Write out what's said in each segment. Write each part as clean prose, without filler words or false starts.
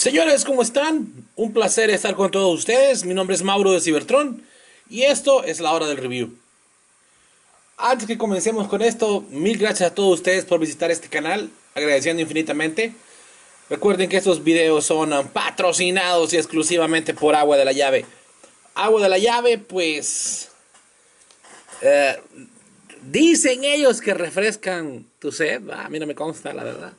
Señores, ¿cómo están? Un placer estar con todos ustedes. Mi nombre es Mauro de Cybertron y esto es la hora del review. Antes que comencemos con esto, mil gracias a todos ustedes por visitar este canal, agradeciendo infinitamente. Recuerden que estos videos son patrocinados y exclusivamente por Agua de la Llave. Agua de la Llave, pues, eh, dicen ellos que refrescan tu sed. A mí no me consta, la verdad.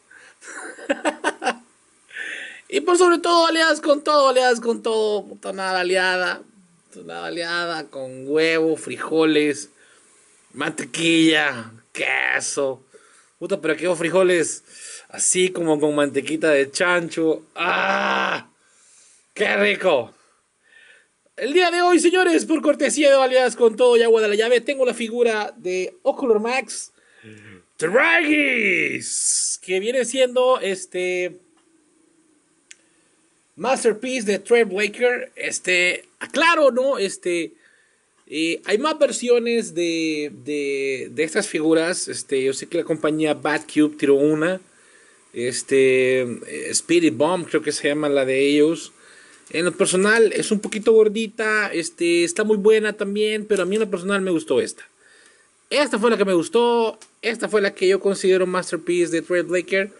Y por sobre todo, aliadas con todo, tonada aliada, con huevo, frijoles, mantequilla, queso. Puta, pero quiero frijoles así como con mantequita de chancho. ¡Ah! ¡Qué rico! El día de hoy, señores, por cortesía de Aliadas con todo y Agua de la Llave, tengo la figura de Ocular Max Tragis, que viene siendo Masterpiece de Trailbreaker. Aclaro, ¿no? Hay más versiones de estas figuras. Yo sé que la compañía Batcube tiró una. Spirit Bomb, creo que se llama la de ellos. En lo personal es un poquito gordita. Está muy buena también, pero a mí en lo personal me gustó esta. Esta fue la que me gustó. Esta fue la que yo considero Masterpiece de Trailbreaker.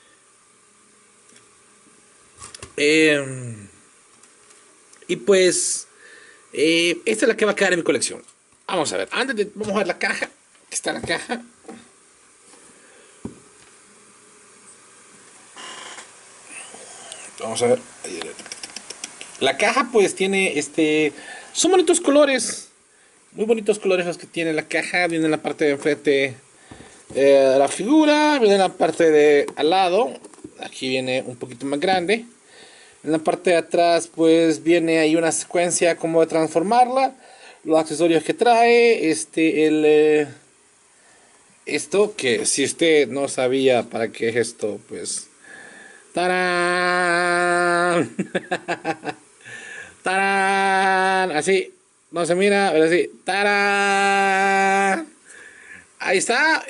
Y pues esta es la que va a quedar en mi colección. Vamos a ver, vamos a ver la caja. Aquí está la caja. Vamos a ver. La caja pues tiene son bonitos colores. Muy bonitos colores los que tiene la caja. Viene en la parte de enfrente la figura. Viene en la parte de al lado. Aquí viene un poquito más grande. En la parte de atrás pues viene ahí una secuencia como de transformarla, los accesorios que trae, esto que si usted no sabía para qué es esto, pues ¡tarán! ¡Tarán! Así, no se mira, pero así, ¡tarán! Ahí está,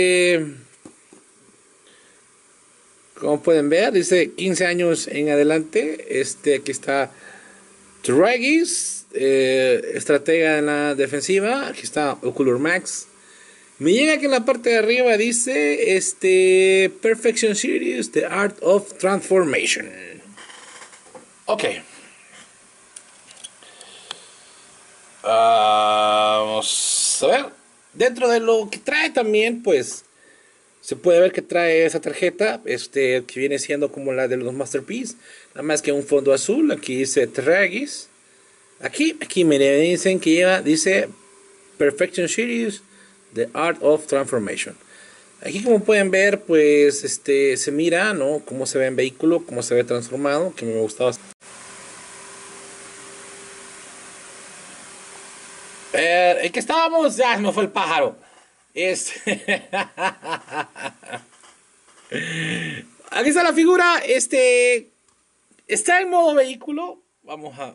como pueden ver, dice 15 años en adelante. Aquí está Tragis, estratega en la defensiva. Aquí está Ocular Max. Me llega que en la parte de arriba dice Perfection Series, The Art of Transformation. Ok. Vamos a ver. Dentro de lo que trae también, pues se puede ver que trae esa tarjeta, que viene siendo como la de los Masterpiece, nada más que un fondo azul. Aquí dice Tragis. Aquí me dicen que dice Perfection Series, The Art of Transformation. Aquí como pueden ver, pues se mira, ¿no? Cómo se ve en vehículo, cómo se ve transformado, que me gustaba. ¿En qué estábamos? Ya me fue el pájaro. Aquí está la figura. Está en modo vehículo. Vamos a.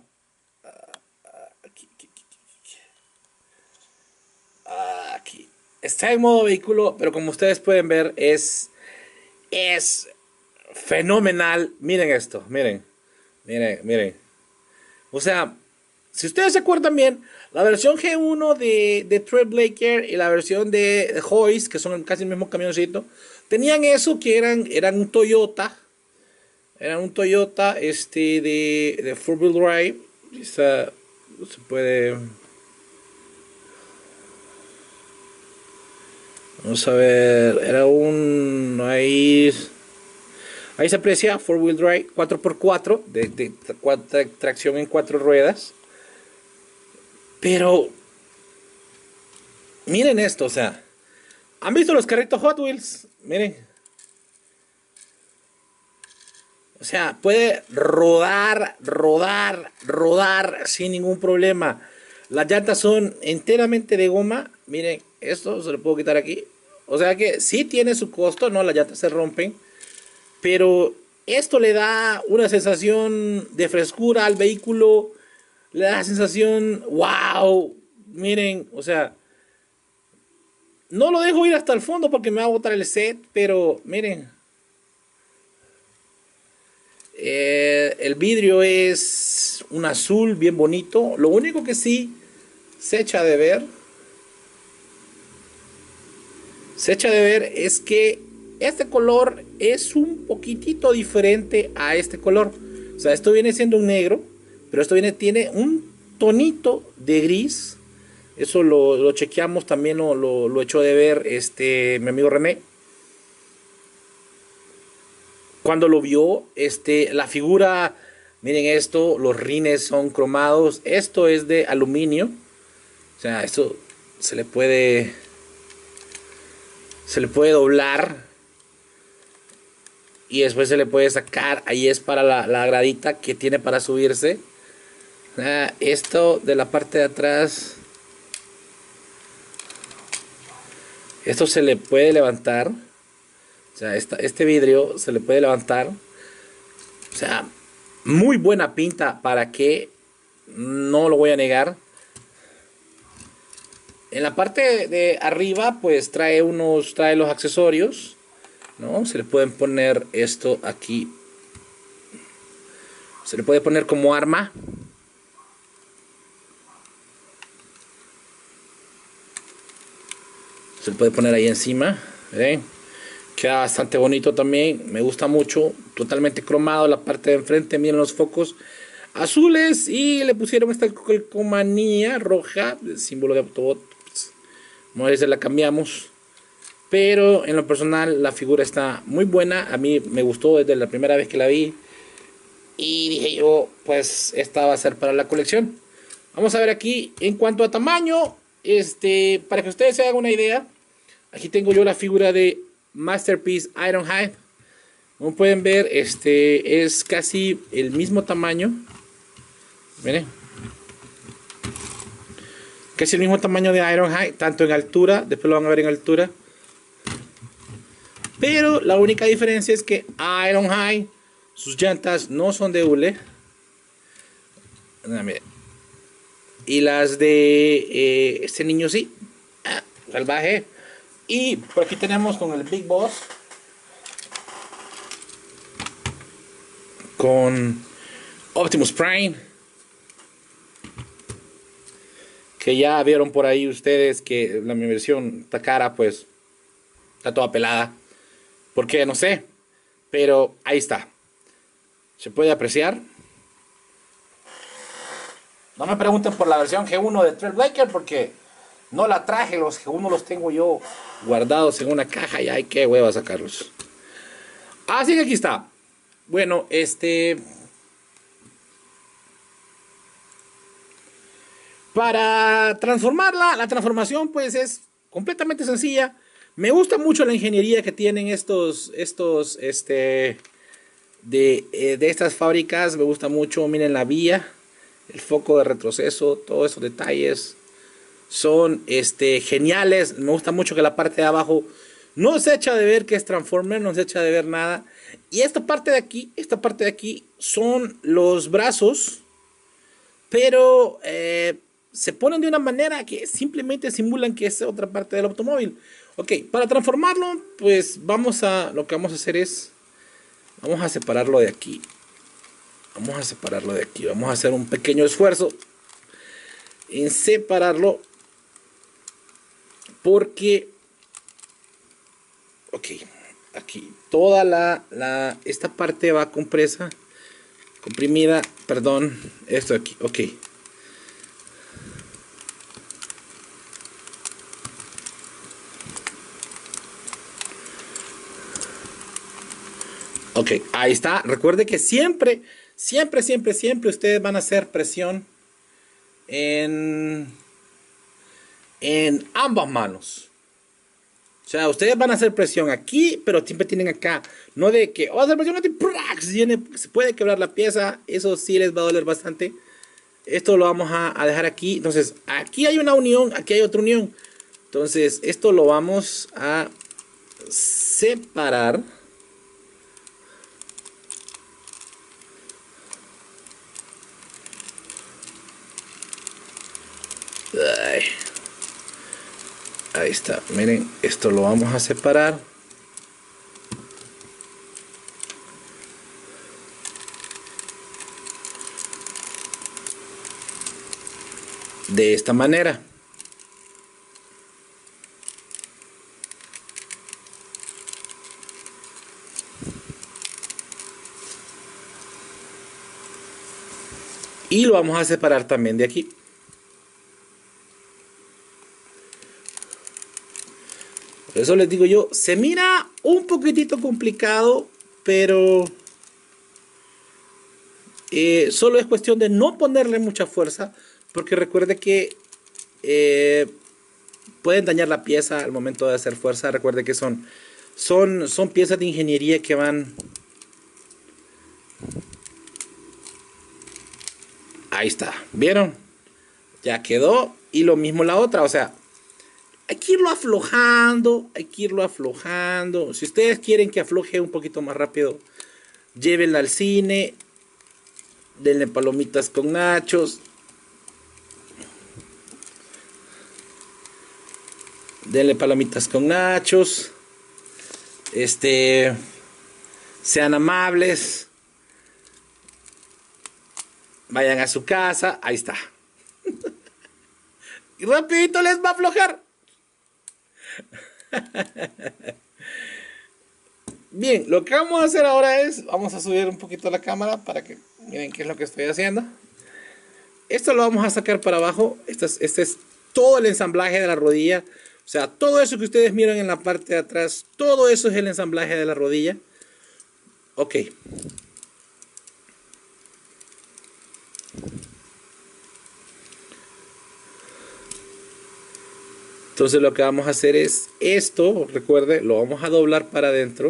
Aquí. Está en modo vehículo, pero como ustedes pueden ver, es fenomenal. Miren esto, miren. O sea, si ustedes se acuerdan bien, la versión G1 de Trailbreaker y la versión de Hoist, que son casi el mismo camioncito, tenían eso que eran un Toyota. Era un Toyota de 4-wheel drive. Se puede. Vamos a ver. Era un. Ahí se aprecia 4-wheel drive 4x4 de tracción en 4 ruedas. Pero miren esto, o sea, ¿han visto los carritos Hot Wheels? Miren. O sea, puede rodar sin ningún problema. Las llantas son enteramente de goma. Miren, esto se lo puedo quitar aquí. O sea que sí tiene su costo, ¿no? Las llantas se rompen. Pero esto le da una sensación de frescura al vehículo. Le da la sensación, wow. Miren, o sea, no lo dejo ir hasta el fondo porque me va a botar el set. Pero miren. El vidrio es un azul bien bonito. Lo único que sí se echa de ver, es que este color es un poquitito diferente a este color. O sea, esto viene siendo un negro, pero esto tiene un tonito de gris. Eso lo chequeamos también, lo echó de ver mi amigo René. Cuando lo vio, la figura, miren esto, los rines son cromados. Esto es de aluminio. O sea, esto se le puede doblar y después se le puede sacar. Ahí es para la gradita que tiene para subirse. Esto de la parte de atrás, esto se le puede levantar. O sea, este vidrio se le puede levantar. O sea, muy buena pinta, para que no lo voy a negar. En la parte de arriba pues trae los accesorios, ¿no? Se le pueden poner esto aquí. Se le puede poner como arma. Se le puede poner ahí encima. ¿Ven? Queda bastante bonito también. Me gusta mucho. Totalmente cromado la parte de enfrente. Miren los focos azules. Y le pusieron esta calcomanía roja, el símbolo de Autobot. Vamos a ver si la cambiamos. Pero en lo personal la figura está muy buena. A mí me gustó desde la primera vez que la vi. Y dije yo, pues esta va a ser para la colección. Vamos a ver aquí en cuanto a tamaño. Para que ustedes se hagan una idea. Aquí tengo yo la figura de Masterpiece Ironhide. Como pueden ver, es casi el mismo tamaño. Miren. Casi el mismo tamaño de Ironhide, tanto en altura, después lo van a ver en altura. Pero la única diferencia es que Ironhide, sus llantas no son de hule. Y las de este niño sí. Salvaje. Y por aquí tenemos con el Big Boss, con Optimus Prime, que ya vieron por ahí ustedes que mi versión, esta cara pues está toda pelada. ¿Por qué? No sé. Pero ahí está. Se puede apreciar. No me pregunten por la versión G1 de Trailbreaker, porque no la traje. Los G1 los tengo yo guardados en una caja y hay que hueva sacarlos. Así que aquí está. Bueno, para transformarla, la transformación pues es completamente sencilla. Me gusta mucho la ingeniería que tienen de estas fábricas. Me gusta mucho, miren la vía, el foco de retroceso, todos esos detalles son geniales. Me gusta mucho que la parte de abajo no se echa de ver que es Transformer, no se echa de ver nada. Y esta parte de aquí son los brazos, pero se ponen de una manera que simplemente simulan que es otra parte del automóvil. Ok, para transformarlo, pues lo que vamos a hacer es, vamos a separarlo de aquí. Vamos a hacer un pequeño esfuerzo en separarlo, porque, ok, aquí toda esta parte va comprimida, perdón, esto aquí, ok. Ok, ahí está. Recuerde que siempre ustedes van a hacer presión en ambas manos. O sea, ustedes van a hacer presión aquí, pero siempre tienen acá. No de que a hacer presión aquí, se puede quebrar la pieza. Eso sí les va a doler bastante. Esto lo vamos a dejar aquí. Entonces, aquí hay una unión, aquí hay otra unión. Entonces, esto lo vamos a separar. Ahí está, miren, esto lo vamos a separar. de esta manera. Y lo vamos a separar también de aquí. Por eso les digo yo, se mira un poquitito complicado, pero solo es cuestión de no ponerle mucha fuerza, porque recuerde que pueden dañar la pieza al momento de hacer fuerza. Recuerde que son piezas de ingeniería que van... Ahí está, ¿vieron? Ya quedó. Y lo mismo la otra, o sea, hay que irlo aflojando, hay que irlo aflojando. Si ustedes quieren que afloje un poquito más rápido, llévenla al cine, denle palomitas con nachos, denle palomitas con nachos, sean amables, vayan a su casa, ahí está. Y rapidito les va a aflojar. Bien, lo que vamos a hacer ahora es, vamos a subir un poquito la cámara para que miren qué es lo que estoy haciendo. Esto lo vamos a sacar para abajo. Este es todo el ensamblaje de la rodilla. O sea, todo eso que ustedes miran en la parte de atrás, todo eso es el ensamblaje de la rodilla. Ok. Entonces lo que vamos a hacer es esto, recuerde, lo vamos a doblar para adentro.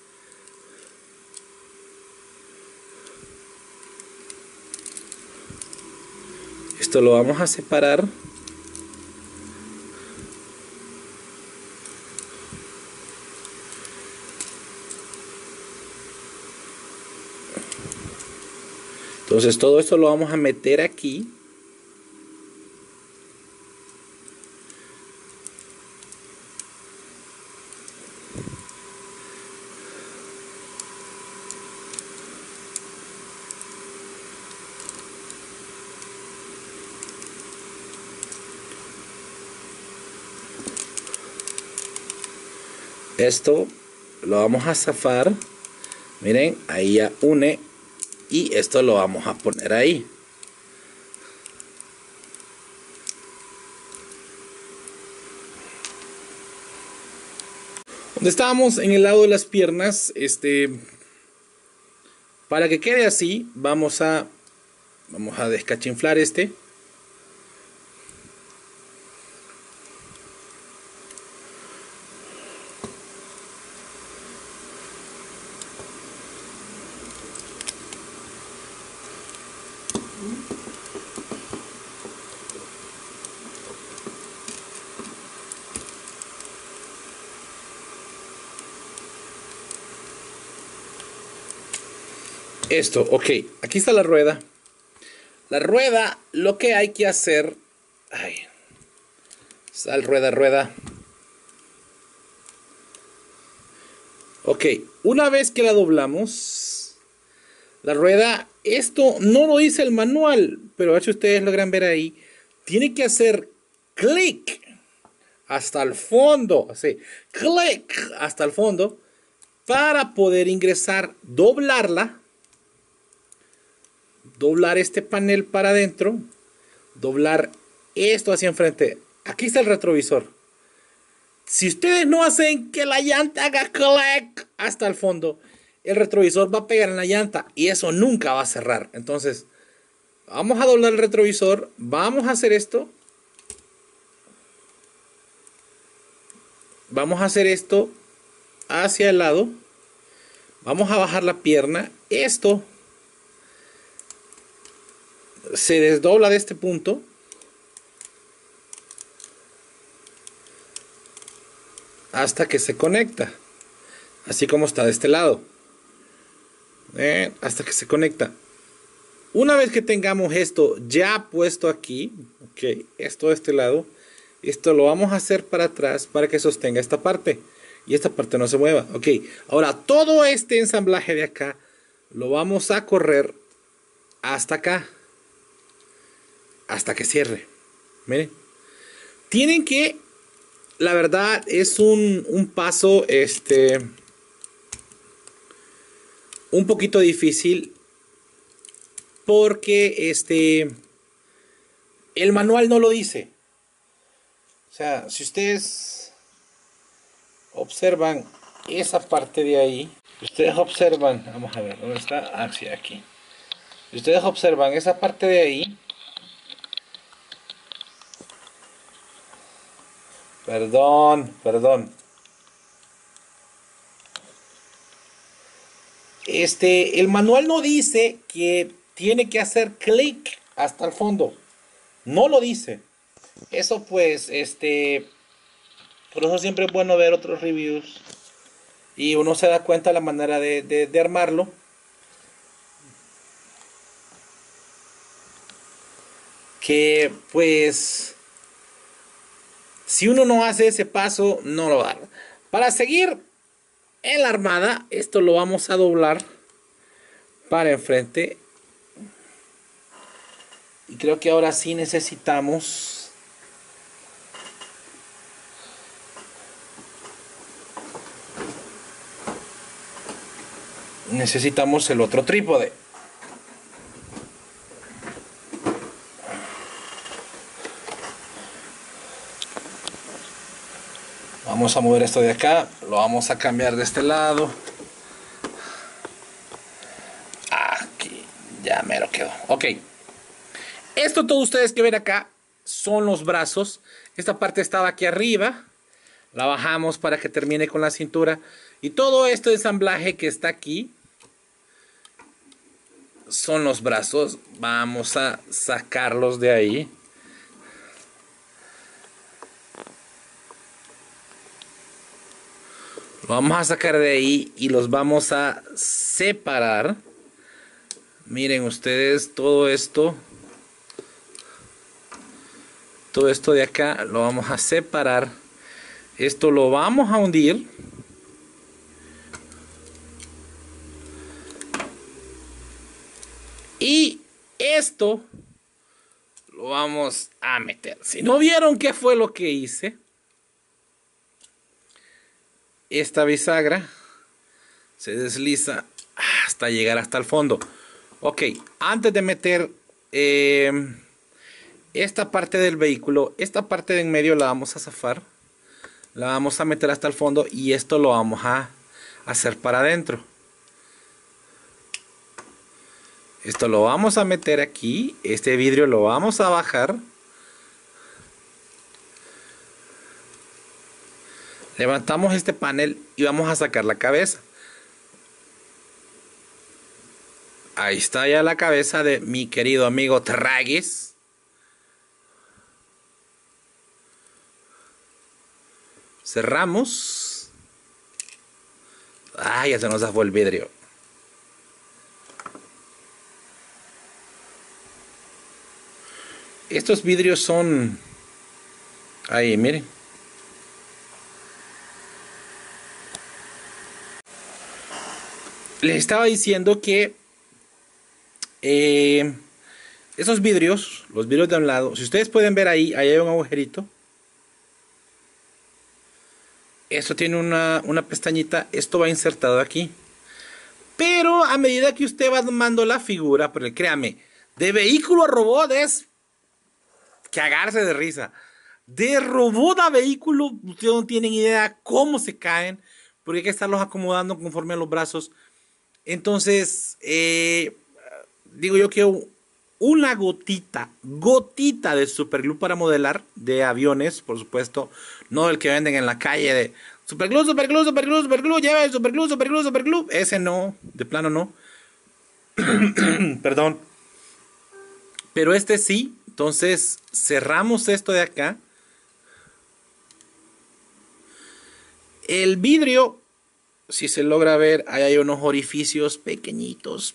Esto lo vamos a separar. Entonces todo esto lo vamos a meter aquí. Esto lo vamos a zafar. Miren, ahí ya une. Y esto lo vamos a poner ahí. Donde estábamos en el lado de las piernas, para que quede así, vamos a descachinflar este. Esto, ok, aquí está la rueda. La rueda, lo que hay que hacer... Ay, sal, rueda, rueda. Ok, una vez que la doblamos, la rueda, esto no lo dice el manual, pero a ver si ustedes logran ver ahí, tiene que hacer clic hasta el fondo, así, clic hasta el fondo, para poder ingresar, doblarla, doblar este panel para adentro, doblar esto hacia enfrente. Aquí está el retrovisor. Si ustedes no hacen que la llanta haga clic hasta el fondo, el retrovisor va a pegar en la llanta y eso nunca va a cerrar. Entonces, vamos a doblar el retrovisor, vamos a hacer esto. Vamos a hacer esto hacia el lado. Vamos a bajar la pierna. Esto se desdobla de este punto. Hasta que se conecta. Así como está de este lado. Hasta que se conecta. Una vez que tengamos esto ya puesto aquí. Ok, esto de este lado. Esto lo vamos a hacer para atrás para que sostenga esta parte. Y esta parte no se mueva. Ok, ahora todo este ensamblaje de acá lo vamos a correr hasta acá. Hasta que cierre. Miren. Tienen que, la verdad, es un paso, un poquito difícil. Porque, el manual no lo dice. O sea, si ustedes observan esa parte de ahí, ustedes observan, vamos a ver, ¿dónde está? Ah, sí, aquí. Si ustedes observan esa parte de ahí, perdón. El manual no dice que tiene que hacer clic hasta el fondo. No lo dice. Eso pues, por eso siempre es bueno ver otros reviews. Y uno se da cuenta de la manera de armarlo. Que pues, si uno no hace ese paso, no lo va a dar. Para seguir en la armada, esto lo vamos a doblar para enfrente. Y creo que ahora sí necesitamos el otro trípode. Vamos a mover esto de acá, lo vamos a cambiar de este lado. Aquí, ya me lo quedo. Ok. Esto todos ustedes que ven acá son los brazos. Esta parte estaba aquí arriba. La bajamos para que termine con la cintura. Y todo este ensamblaje que está aquí son los brazos. Vamos a sacarlos de ahí. Lo vamos a sacar de ahí y los vamos a separar. Miren ustedes todo esto. Todo esto de acá lo vamos a separar. Esto lo vamos a hundir. Y esto lo vamos a meter. Si no vieron qué fue lo que hice, esta bisagra se desliza hasta llegar hasta el fondo. Ok, antes de meter esta parte del vehículo, esta parte de en medio la vamos a zafar. La vamos a meter hasta el fondo y esto lo vamos a hacer para adentro. Esto lo vamos a meter aquí. Este vidrio lo vamos a bajar. Levantamos este panel y vamos a sacar la cabeza. Ahí está ya la cabeza de mi querido amigo Traguis. Cerramos. Ay, ya se nos zafó el vidrio. Estos vidrios son... Ahí, miren. Les estaba diciendo que esos vidrios, los vidrios de un lado, si ustedes pueden ver ahí hay un agujerito. Esto tiene una pestañita, esto va insertado aquí. Pero a medida que usted va armando la figura, porque créame, de vehículo a robot es cagarse de risa. De robot a vehículo, ustedes no tienen idea cómo se caen, porque hay que estarlos acomodando conforme a los brazos. Entonces, digo yo que una gotita de superglue para modelar de aviones, por supuesto, no el que venden en la calle de superglue, lleva el superglue, ese no, de plano no. Perdón. Pero este sí, entonces cerramos esto de acá. El vidrio, si se logra ver, ahí hay unos orificios pequeñitos.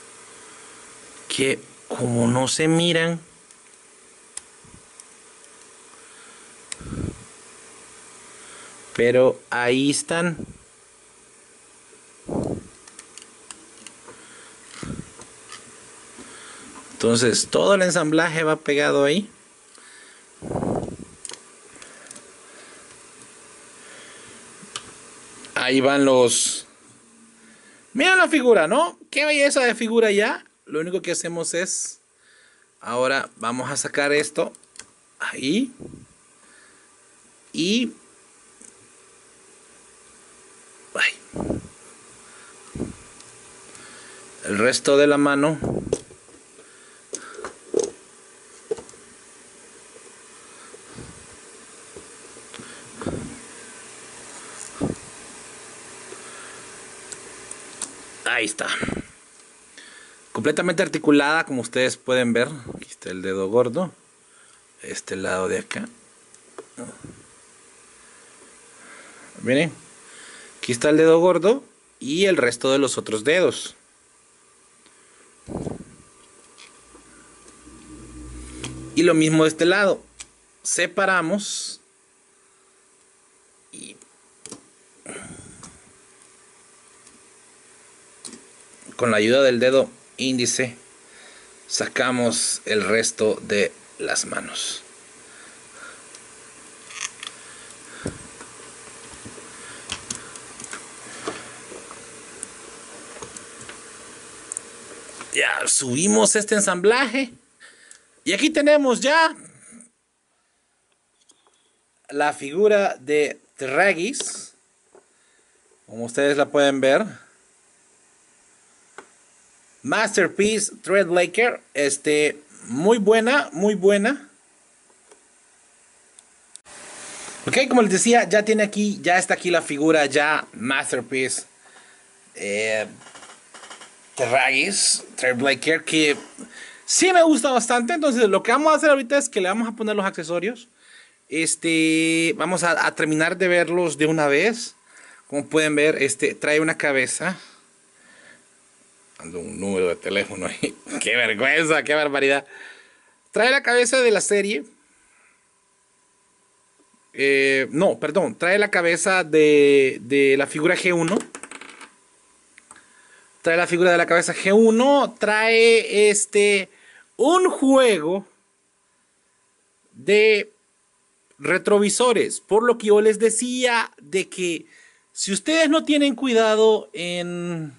Que como no se miran, Pero ahí están. Entonces todo el ensamblaje va pegado ahí. Ahí van los... Mira la figura, ¿no? Qué belleza de figura ya. Lo único que hacemos es... Ahora vamos a sacar esto. Ahí. Y... Ay. El resto de la mano. Ahí está. Completamente articulada, como ustedes pueden ver. Aquí está el dedo gordo. Este lado de acá. Miren. Aquí está el dedo gordo y el resto de los otros dedos. Y lo mismo de este lado. Separamos. Y con la ayuda del dedo índice sacamos el resto de las manos. Ya subimos este ensamblaje y aquí tenemos ya la figura de Tragis, como ustedes la pueden ver. Masterpiece Threadlaker, muy buena, muy buena. Ok, como les decía, ya tiene aquí, ya está aquí la figura ya Masterpiece Tragis Threadlaker, que sí me gusta bastante. Entonces lo que vamos a hacer ahorita es que le vamos a poner los accesorios. Vamos a terminar de verlos de una vez. Como pueden ver, trae una cabeza. Ando un número de teléfono ahí. Qué vergüenza, qué barbaridad. Trae la cabeza de la serie. No, perdón. Trae la cabeza de la figura G1. Trae la figura de la cabeza G1. Trae un juego de retrovisores. Por lo que yo les decía de que si ustedes no tienen cuidado en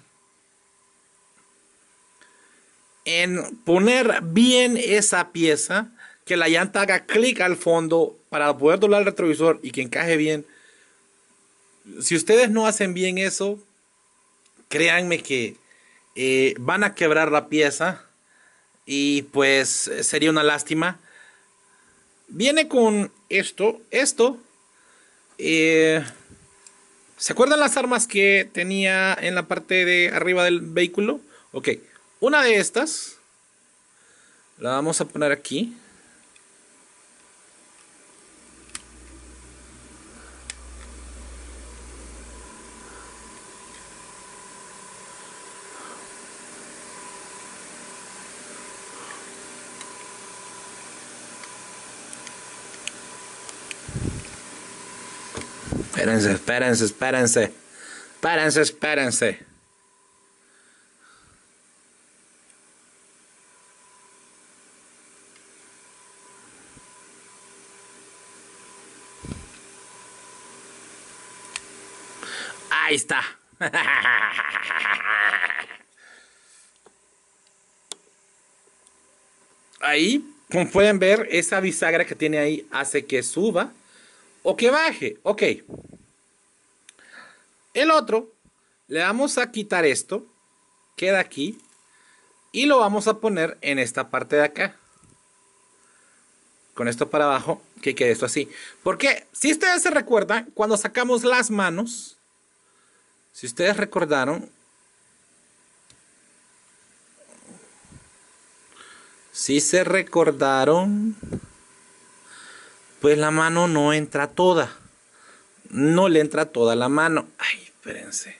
poner bien esa pieza, que la llanta haga clic al fondo para poder doblar el retrovisor y que encaje bien. Si ustedes no hacen bien eso, créanme que van a quebrar la pieza y pues sería una lástima. Viene con esto. ¿Se acuerdan las armas que tenía en la parte de arriba del vehículo? Ok, una de estas la vamos a poner aquí. Espérense. Ahí está. Ahí, como pueden ver, esa bisagra que tiene ahí hace que suba o que baje. Ok. El otro, le vamos a quitar esto. Queda aquí. Y lo vamos a poner en esta parte de acá. Con esto para abajo, que quede esto así. Porque si ustedes se recuerdan, cuando sacamos las manos, si ustedes recordaron, si se recordaron, pues la mano no entra toda. No le entra toda la mano. Ay, espérense.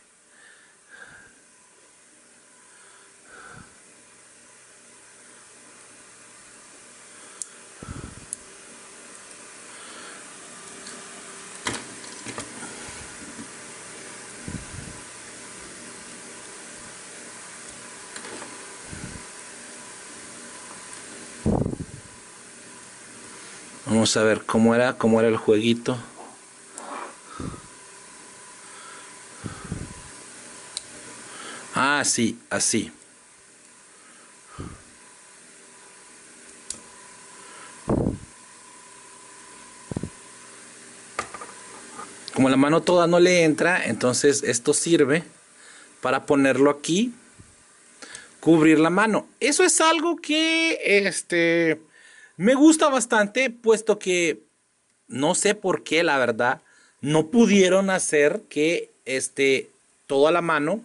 Vamos a ver cómo era el jueguito. Ah, sí, así. Como la mano toda no le entra, entonces esto sirve para ponerlo aquí, cubrir la mano. Eso es algo que me gusta bastante, puesto que no sé por qué, la verdad, no pudieron hacer que toda la mano,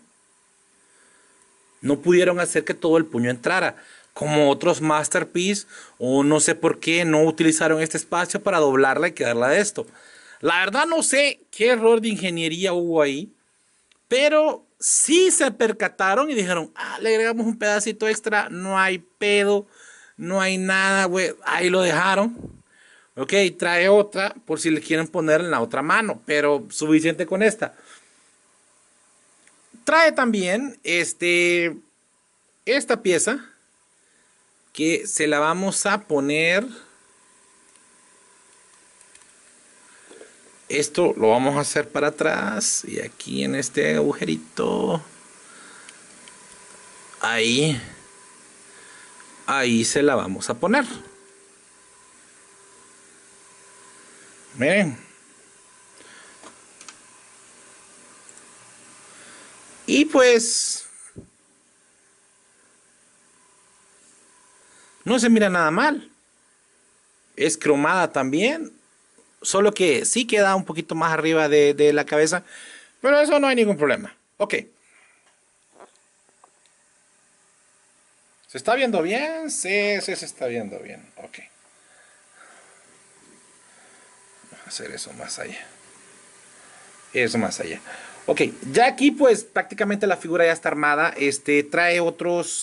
no pudieron hacer que todo el puño entrara, como otros Masterpiece, o no sé por qué no utilizaron este espacio para doblarla y quedarla de esto. La verdad no sé qué error de ingeniería hubo ahí, pero sí se percataron y dijeron, le agregamos un pedacito extra, no hay pedo, no hay nada, güey, ahí lo dejaron. Ok, trae otra por si le quieren poner en la otra mano, pero suficiente con esta. Trae también esta pieza que se la vamos a poner. Esto lo vamos a hacer para atrás y aquí en este agujerito. Ahí se la vamos a poner. Miren. Y pues no se mira nada mal. Es cromada también. Solo que sí queda un poquito más arriba de la cabeza. Pero eso no hay ningún problema. Ok. ¿Se está viendo bien? Sí, se está viendo bien. Ok. Vamos a hacer eso más allá. Eso más allá. Ok, ya aquí pues prácticamente la figura ya está armada. Trae otros,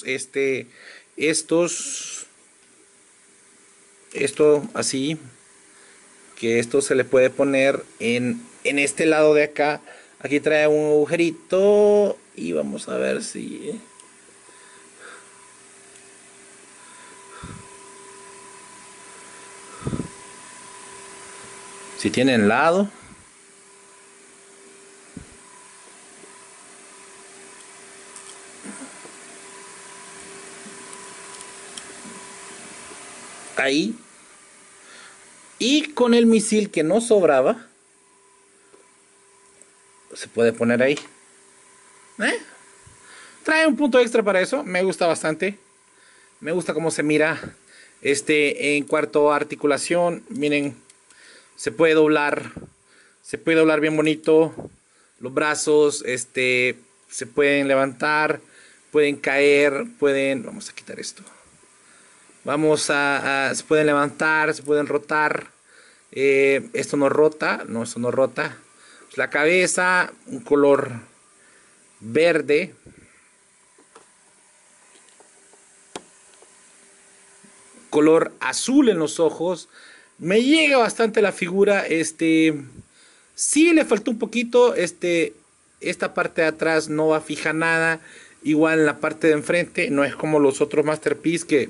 esto así, que esto se le puede poner en este lado de acá. Aquí trae un agujerito y vamos a ver si tienen lado. Ahí. Y con el misil que no sobraba, se puede poner ahí. Trae un punto extra para eso. Me gusta bastante. Me gusta cómo se mira. En cuarto articulación. Miren. Se puede doblar. Se puede doblar bien bonito. Los brazos. Se pueden levantar. Pueden caer. Vamos a quitar esto. Se pueden levantar. Se pueden rotar. Esto no rota. No, esto no rota. La cabeza. Un color verde. Color azul en los ojos. Me llega bastante la figura. Sí le faltó un poquito. Esta parte de atrás no va fija nada. Igual en la parte de enfrente. No es como los otros Masterpiece que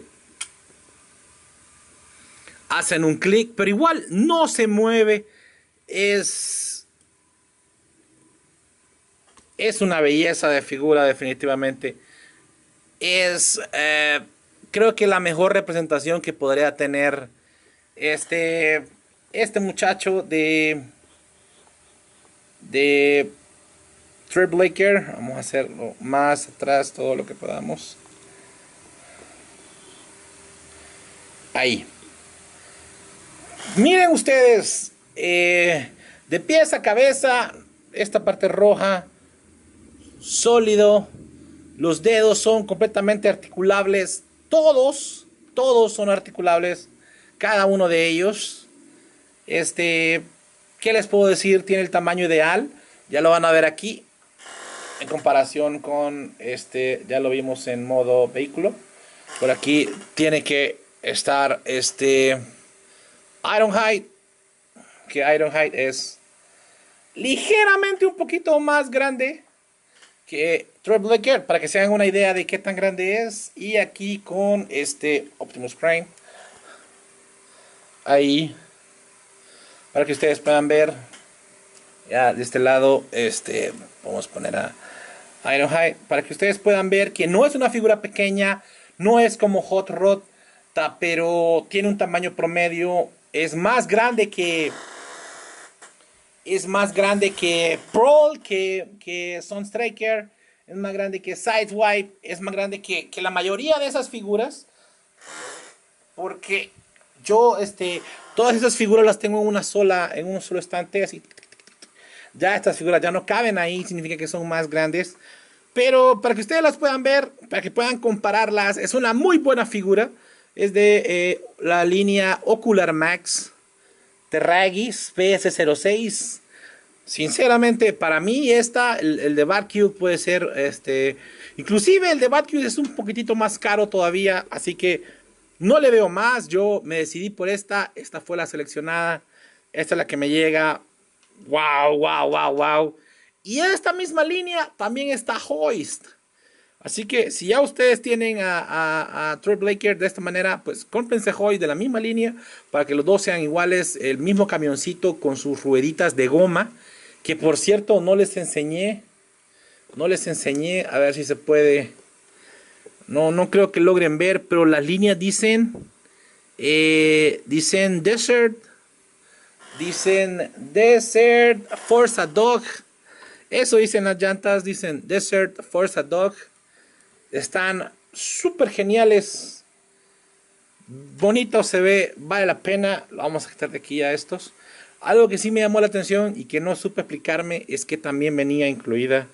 hacen un clic. Pero igual no se mueve. Es una belleza de figura definitivamente. Creo que la mejor representación que podría tener este muchacho de Trailbreaker. Vamos a hacerlo más atrás todo lo que podamos. Ahí. Miren ustedes, de pies a cabeza, esta parte roja, sólido. Los dedos son completamente articulables. Todos son articulables. Cada uno de ellos. ¿Qué les puedo decir? Tiene el tamaño ideal. Ya lo van a ver aquí. En comparación con ya lo vimos en modo vehículo. Por aquí tiene que estar Ironhide. Que Ironhide es ligeramente un poquito más grande que Trailbreaker, para que se hagan una idea de qué tan grande es. Y aquí con Optimus Prime. Ahí. para que ustedes puedan ver. Ya de este lado, vamos a poner a Ironhide para que ustedes puedan ver que no es una figura pequeña, no es como Hot Rod, pero tiene un tamaño promedio, es más grande que Brawl, que Sunstriker, es más grande que Sideswipe, es más grande que la mayoría de esas figuras, porque yo, todas esas figuras las tengo en un solo estante, así. Ya estas figuras ya no caben ahí, significa que son más grandes. Pero para que ustedes las puedan ver, para que puedan compararlas, es una muy buena figura. Es de la línea Ocular Max Terragis PS06. Sinceramente, para mí el de Batcube puede ser, inclusive el de Batcube es un poquitito más caro todavía, así que no le veo más. Yo me decidí por esta fue la seleccionada, esta es la que me llega. Wow, wow, wow, wow. Y en esta misma línea también está Hoist. Así que si ya ustedes tienen a Trailbreaker de esta manera, pues cómprense Hoist de la misma línea para que los dos sean iguales. El mismo camioncito con sus rueditas de goma. Que por cierto no les enseñé. No les enseñé. A ver si se puede. No creo que logren ver. Pero las líneas dicen. Dicen Desert. Dicen Desert Forza Dog. Eso dicen las llantas. Dicen Desert Forza Dog. Están súper geniales. Bonito se ve. Vale la pena. Lo vamos a quitar de aquí a estos. Algo que sí me llamó la atención y que no supe explicarme es que también venía incluida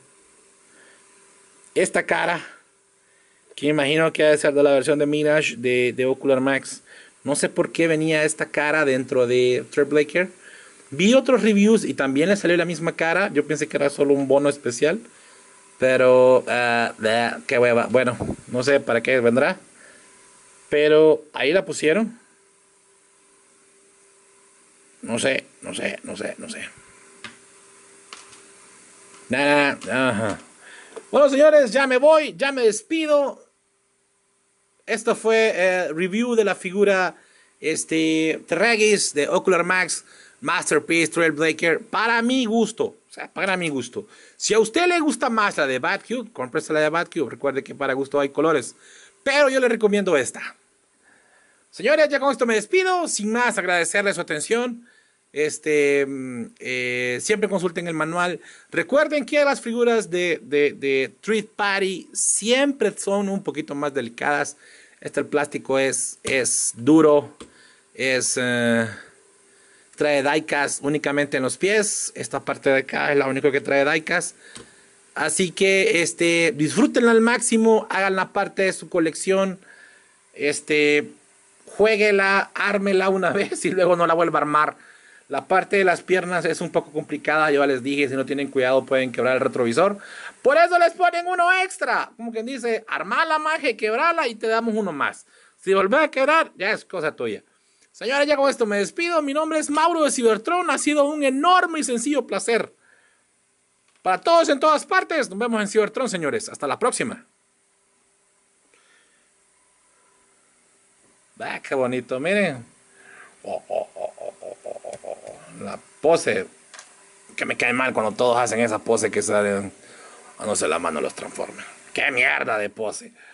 esta cara. Que imagino que debe ser de la versión de Mirage de Ocular Max. No sé por qué venía esta cara dentro de Trailbreaker. Vi otros reviews y también le salió la misma cara. Yo pensé que era solo un bono especial. Pero, qué hueva. Bueno, no sé para qué vendrá. Pero ahí la pusieron. No sé. Ajá. Bueno, señores, ya me voy. Ya me despido. Esto fue review de la figura Terragis de Ocular Max Masterpiece Trailbreaker. Para mi gusto. O sea, para mi gusto. Si a usted le gusta más la de Batcube, cómprese la de Batcube. Recuerde que para gusto hay colores. Pero yo le recomiendo esta. Señores, ya con esto me despido. Sin más, agradecerle su atención. Siempre consulten el manual. Recuerden que las figuras de Treat Party siempre son un poquito más delicadas. El plástico es duro. Trae diecast únicamente en los pies. Esta parte de acá es la única que trae diecast. Así que disfrútenla al máximo. Hagan la parte de su colección. Jueguela, ármela una vez y luego no la vuelva a armar. La parte de las piernas es un poco complicada. Yo les dije, si no tienen cuidado pueden quebrar el retrovisor. Por eso les ponen uno extra. Como quien dice, armala, maje, quebrala y te damos uno más. Si volvés a quebrar, ya es cosa tuya. Señores, ya con esto me despido. Mi nombre es Mauro de Cybertron. Ha sido un enorme y sencillo placer. Para todos en todas partes. Nos vemos en Cybertron, señores. Hasta la próxima. Qué bonito, miren. La pose. Que me cae mal cuando todos hacen esa pose que salen. No sé, la mano los transforma. ¡Qué mierda de pose!